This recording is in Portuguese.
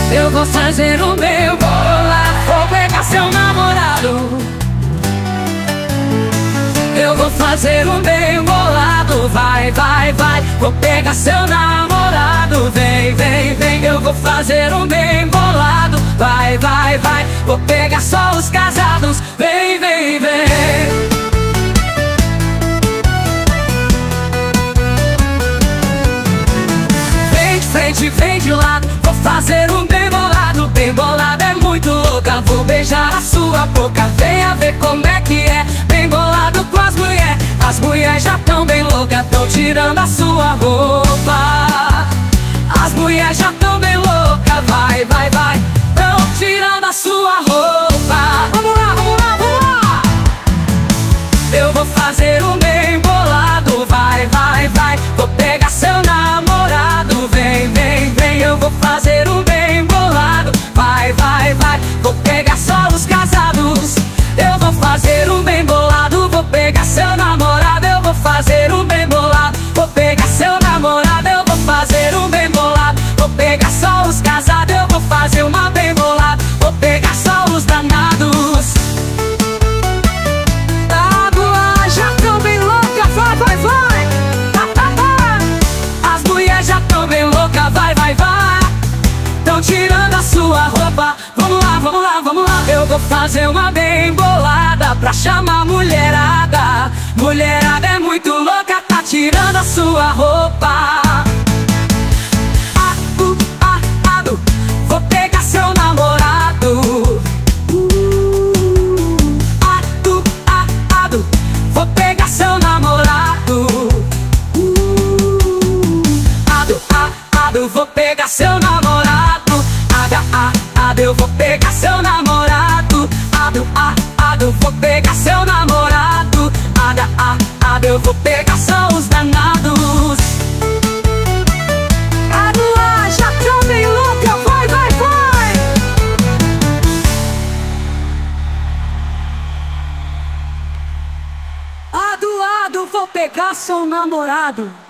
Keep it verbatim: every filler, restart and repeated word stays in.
Eu vou fazer o meu bolado, vou pegar seu namorado. Eu vou fazer o meu bolado, vai, vai, vai. Vou pegar seu namorado, vem, vem, vem. Eu vou fazer o meu bolado, vai, vai, vai. Vou pegar só os casados, vem, vem, vem. Vem de frente, vem de lado, vou fazer um bem bolado. Bem bolado é muito louca, vou beijar a sua boca. Venha ver como é que é, bem bolado com as mulheres. As mulheres já tão bem loucas, tão tirando a sua roupa. As mulheres já tão bem loucas, vai, vai, vai, tão tirando a sua roupa. Vamos lá, vamos lá, vamos lá. Eu vou fazer um bem bolado, vai, vai, vai. Vou pegar seu namorado, vem, vem, vem. Eu vou fazer um bem bolado, vai, vai, vai. Vou pegar só os casados. Eu vou fazer um bem bolado, vou pegar seu namorado. Eu vou fazer um bem bolado, vou pegar seu namorado. Eu vou fazer um bem bolado, vou pegar só os casados. Eu vou fazer uma bem bolado, vou pegar só os danados. Água já tão bem louca, vai, vai, vai. Tá, tá, tá. As mulheres já tão bem louca, vai, vai, vai. Tão tirando a sua roupa. Vamos lá, vamos lá, vamos lá. Eu vou fazer uma bem bolada pra chamar a mulherada. Mulherada é muito louca, tá tirando a sua roupa. Ado, ah, ado, vou pegar seu namorado. Uh, ado, ah, ado, vou pegar seu namorado. Uh, ado, ah, ado, vou pegar seu namorado. Ada, ah, ado, eu vou pegar seu namorado. Ado, ah, ado, vou pegar seu namorado. Ada, ah, ado, eu vou pegar só os danados. Ado, ah, já tô bem louca, vai, vai, vai. Ado, ado, vou pegar seu namorado.